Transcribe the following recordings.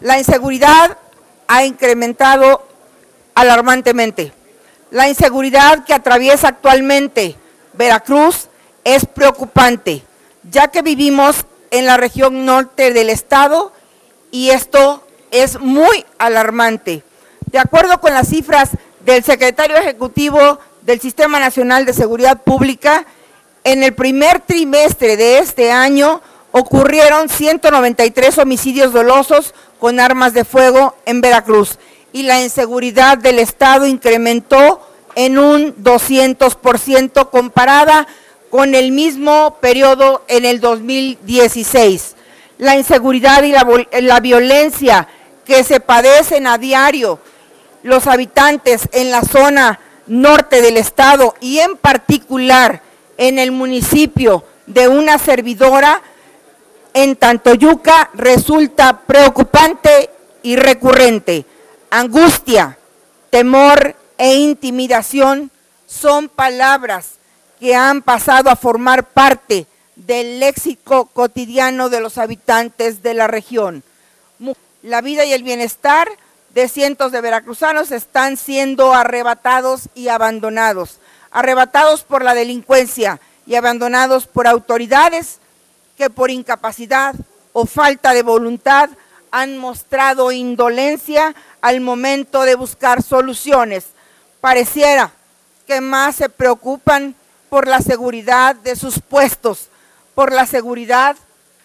La inseguridad ha incrementado alarmantemente. La inseguridad que atraviesa actualmente Veracruz es preocupante, ya que vivimos en la región norte del estado y esto es muy alarmante. De acuerdo con las cifras del secretario ejecutivo del Sistema Nacional de Seguridad Pública, en el primer trimestre de este año ocurrieron 193 homicidios dolosos con armas de fuego en Veracruz y la inseguridad del estado incrementó en un 200% comparada con el mismo periodo en el 2016. La inseguridad y la violencia que se padecen a diario los habitantes en la zona norte del estado y en particular en el municipio de una servidora en Tantoyuca resulta preocupante y recurrente. Angustia, temor e intimidación son palabras que han pasado a formar parte del léxico cotidiano de los habitantes de la región. La vida y el bienestar de cientos de veracruzanos están siendo arrebatados y abandonados por la delincuencia y abandonados por autoridades que por incapacidad o falta de voluntad han mostrado indolencia al momento de buscar soluciones. Pareciera que más se preocupan por la seguridad de sus puestos, por la seguridad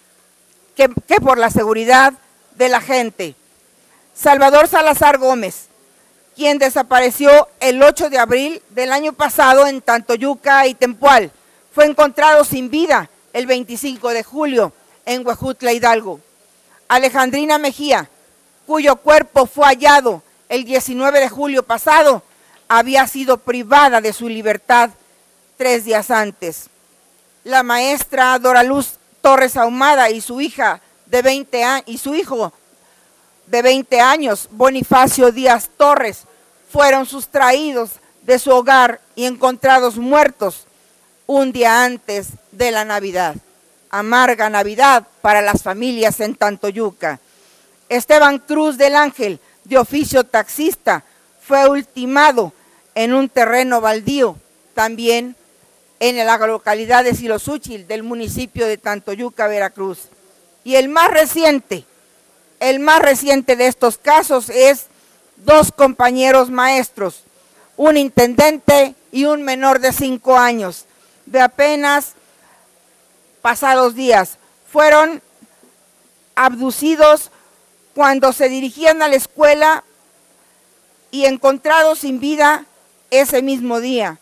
que por la seguridad de la gente. Salvador Salazar Gómez, quien desapareció el 8 de abril del año pasado en Tantoyuca y Tempual, fue encontrado sin vida el 25 de julio en Huejutla, Hidalgo. Alejandrina Mejía, cuyo cuerpo fue hallado el 19 de julio pasado, había sido privada de su libertad 3 días antes. La maestra Doraluz Torres Ahumada y su hija de 20 años y su hijo de 20 años, Bonifacio Díaz Torres, fueron sustraídos de su hogar y encontrados muertos un día antes de la Navidad. Amarga Navidad para las familias en Tantoyuca. Esteban Cruz del Ángel, de oficio taxista, fue ultimado en un terreno baldío, también en la localidad de Silosúchil, del municipio de Tantoyuca, Veracruz. Y el más reciente de estos casos es 2 compañeros maestros, un intendente y un menor de 5 años, de apenas pasados días. Fueron abducidos cuando se dirigían a la escuela y encontrados sin vida ese mismo día.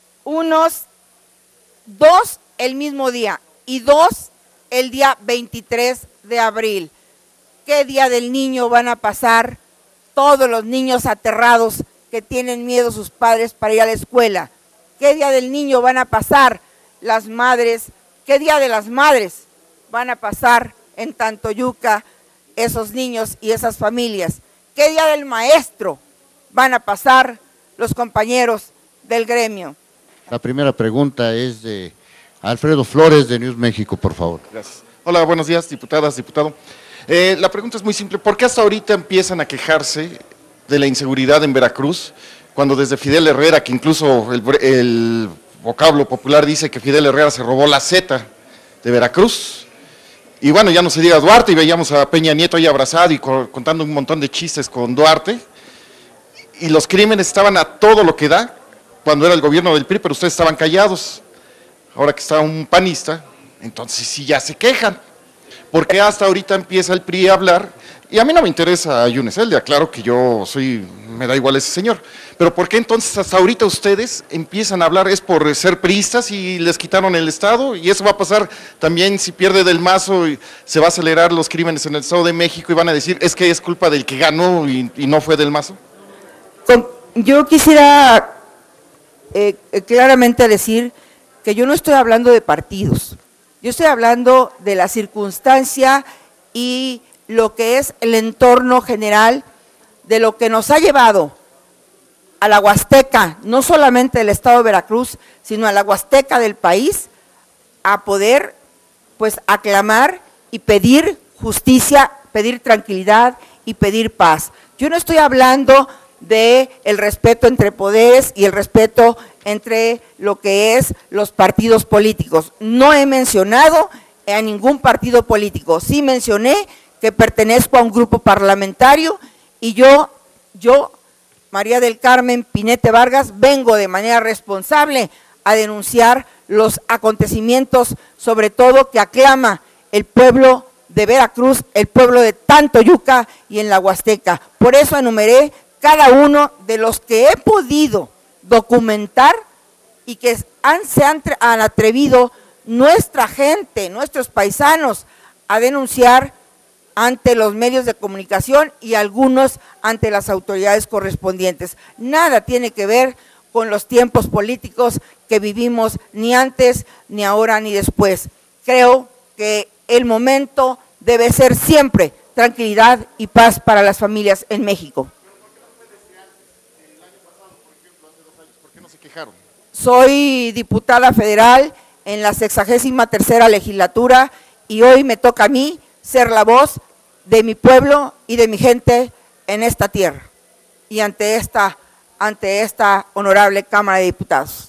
2 el mismo día y 2 el día 23 de abril. ¿Qué día del niño van a pasar todos los niños aterrados que tienen miedo sus padres para ir a la escuela? ¿Qué día del niño van a pasar las madres? ¿Qué día de las madres van a pasar en Tantoyuca esos niños y esas familias? ¿Qué día del maestro van a pasar los compañeros del gremio? La primera pregunta es de Alfredo Flores, de News México, por favor. Gracias. Hola, buenos días, diputadas, diputado. La pregunta es muy simple. ¿Por qué hasta ahorita empiezan a quejarse de la inseguridad en Veracruz, cuando desde Fidel Herrera, que incluso el vocablo popular dice que Fidel Herrera se robó la Z de Veracruz? Y bueno, ya no se diga Duarte, y veíamos a Peña Nieto ahí abrazado y contando un montón de chistes con Duarte, y los crímenes estaban a todo lo que da cuando era el gobierno del PRI, pero ustedes estaban callados. Ahora que está un panista, entonces sí ya se quejan. ¿Por qué hasta ahorita empieza el PRI a hablar? Y a mí no me interesa Yunes Eldia, claro que me da igual ese señor. Pero ¿por qué entonces hasta ahorita ustedes empiezan a hablar? ¿Es por ser priistas y les quitaron el Estado? Y eso va a pasar también si pierde Del Mazo, y se va a acelerar los crímenes en el Estado de México y van a decir, es que es culpa del que ganó y no fue Del Mazo. Yo quisiera claramente decir que yo no estoy hablando de partidos, yo estoy hablando de la circunstancia y lo que es el entorno general de lo que nos ha llevado a la Huasteca, no solamente del estado de Veracruz, sino a la Huasteca del país, a poder pues aclamar y pedir justicia, pedir tranquilidad y pedir paz. Yo no estoy hablando de el respeto entre poderes y el respeto entre lo que es los partidos políticos. No he mencionado a ningún partido político. Sí mencioné que pertenezco a un grupo parlamentario y yo, María del Carmen Pinete Vargas, vengo de manera responsable a denunciar los acontecimientos, sobre todo que aclama el pueblo de Veracruz, el pueblo de Tantoyuca y en la Huasteca. Por eso enumeré cada uno de los que he podido documentar y que se han atrevido nuestra gente, nuestros paisanos, a denunciar ante los medios de comunicación y algunos ante las autoridades correspondientes. Nada tiene que ver con los tiempos políticos que vivimos, ni antes, ni ahora, ni después. Creo que el momento debe ser siempre tranquilidad y paz para las familias en México. ¿Por qué no se quejaron? Soy diputada federal en la 63ª legislatura y hoy me toca a mí ser la voz de mi pueblo y de mi gente en esta tierra y ante esta honorable Cámara de Diputados.